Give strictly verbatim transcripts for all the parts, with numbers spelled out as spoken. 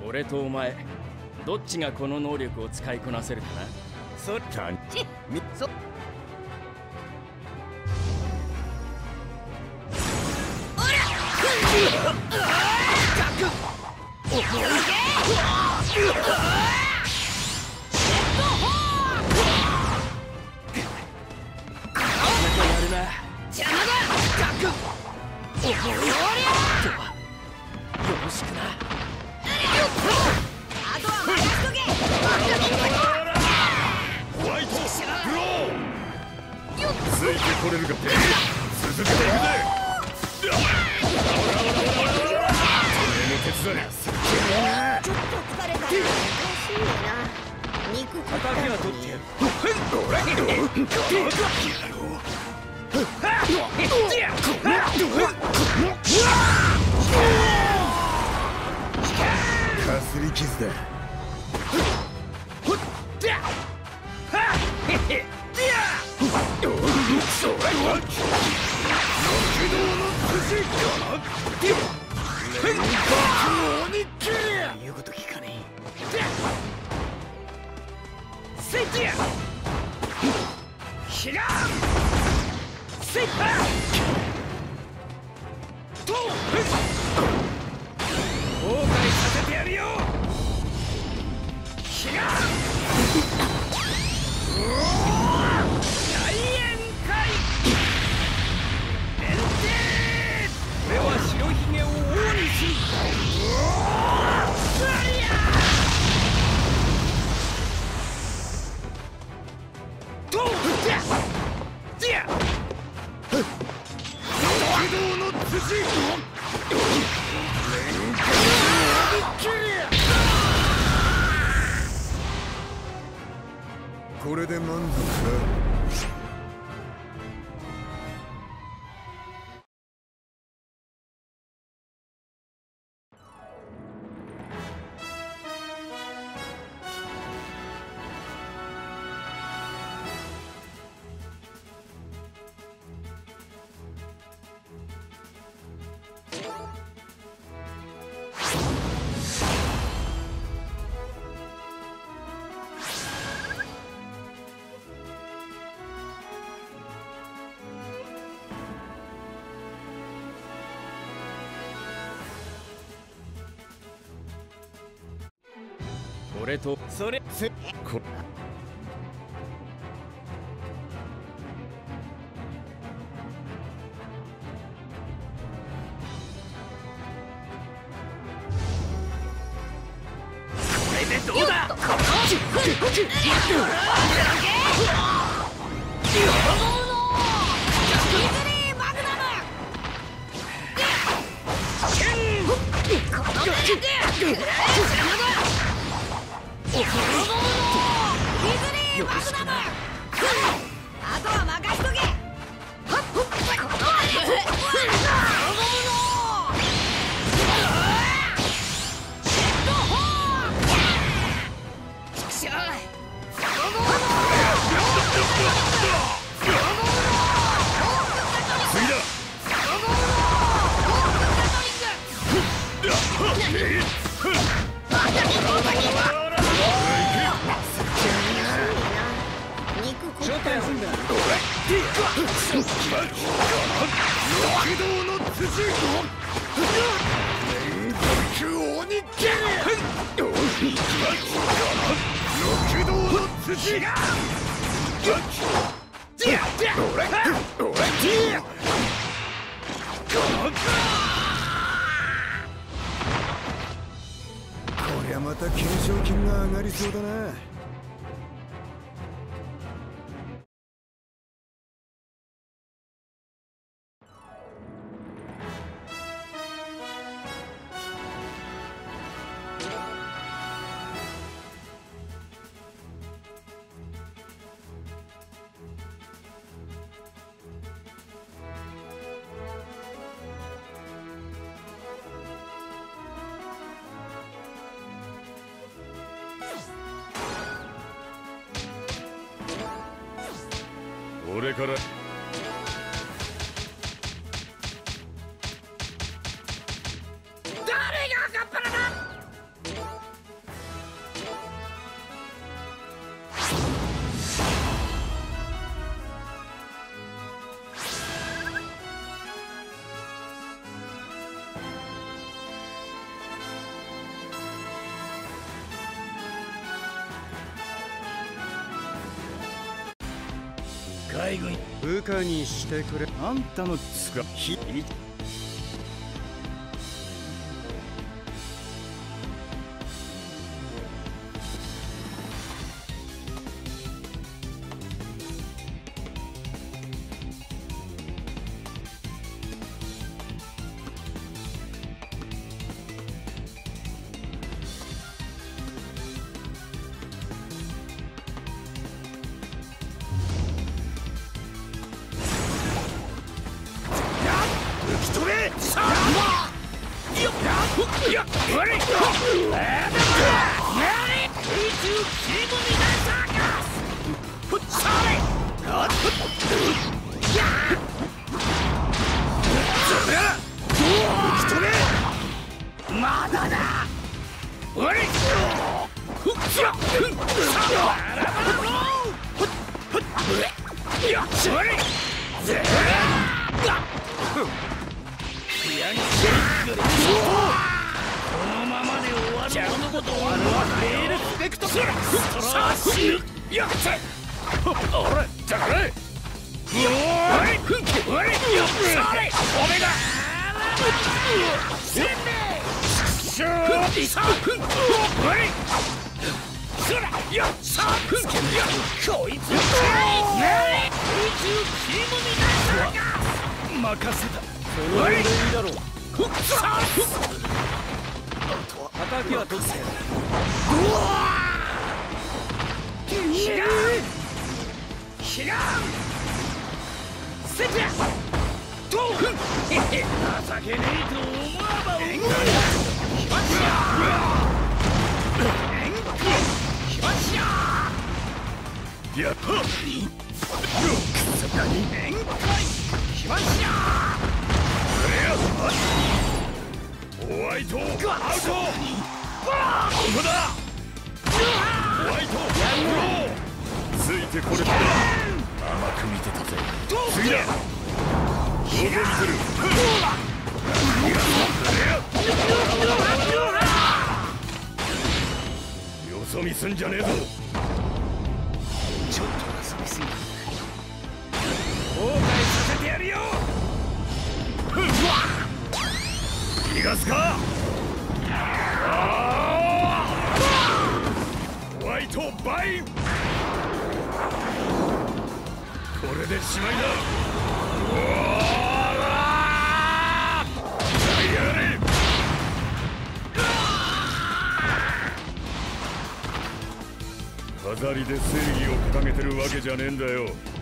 俺とお前どっちがこの能力を使いこなせるかな。そっかみそかすり傷だ。言うこと聞かねえ。せいてや。ひら。せいぱ。と。後悔させてやるよ。ひら。大宴会。エンテー。俺は白ひげを王にし。これで満足か。俺とそれせこれでどうだ。あとは任しとけ。こりゃまた懸賞金が上がりそうだな。俺から誰が赤っ腹だ。 大軍部下にしてくれ。あんたのつかひまだだ。俺ふっしゃふっよっしゃれぜこのままで終わるこのことはレールスペクトさあ死ぬやっちゃおれだれおいふんけおれよっしゃれおめがせんべいしゅーさあふんおれそらよっしゃふんけこいつ宇宙チームになったか任せたそれでいいだろうふっさあ叩きはどうせうわーひらひらせじゃとふんへへ情けねえと思わば思うよひましゃえんきひましゃやっはっくそかにえんかいひましゃホワイトアウト。ここだ。ホワイトやろう。ついてこれだ。甘く見てたぜ。次だ。どう見てる。よそ見すんじゃねえぞ。ちょっと遊びすぎた。後悔させてやるよ。逃がすか。ホワイトバイン。これでしまいだ。やれ。飾りで正義を掲げてるわけじゃねえんだよ。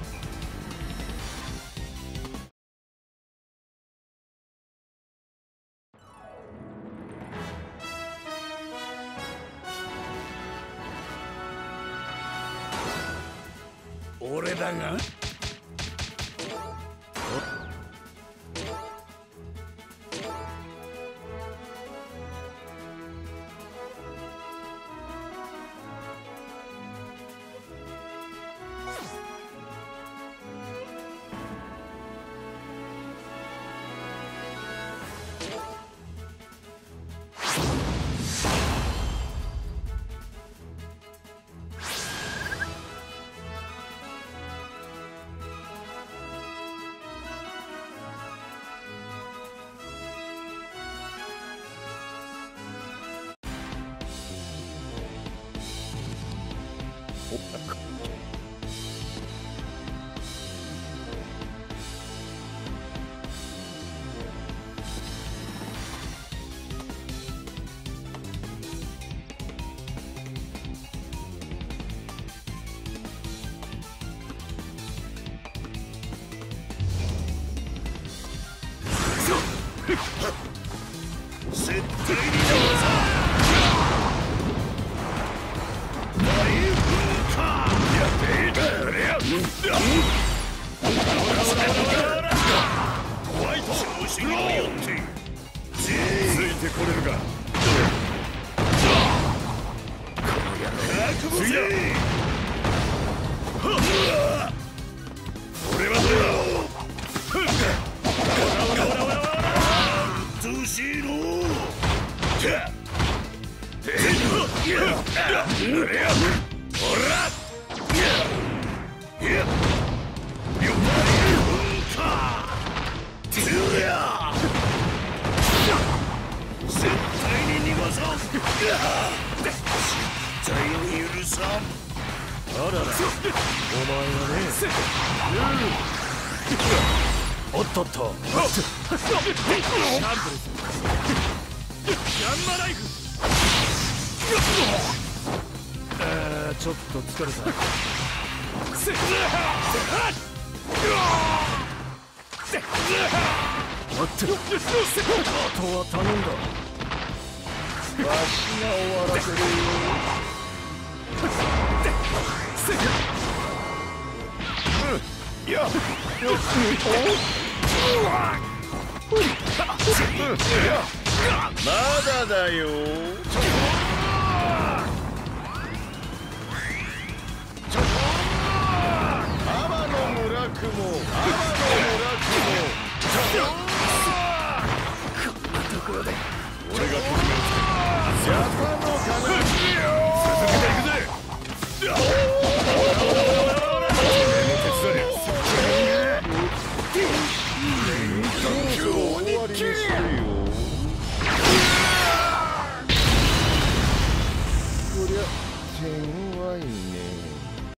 俺だが絶対に逃さホワイト調子にもよってついてこれるか。次だ。俺はどうだ。うっとうしいのう。ほらだお前はねおっとっとシャンプルスヤンマライフあーちょっと疲れたせっ待ってあとは頼んだわしが終わらせるよいやよまだだよ天の村雲天の村雲こんなところで俺が敵をつけるジャパンのために続けていくぜそろそろ終わりにするよ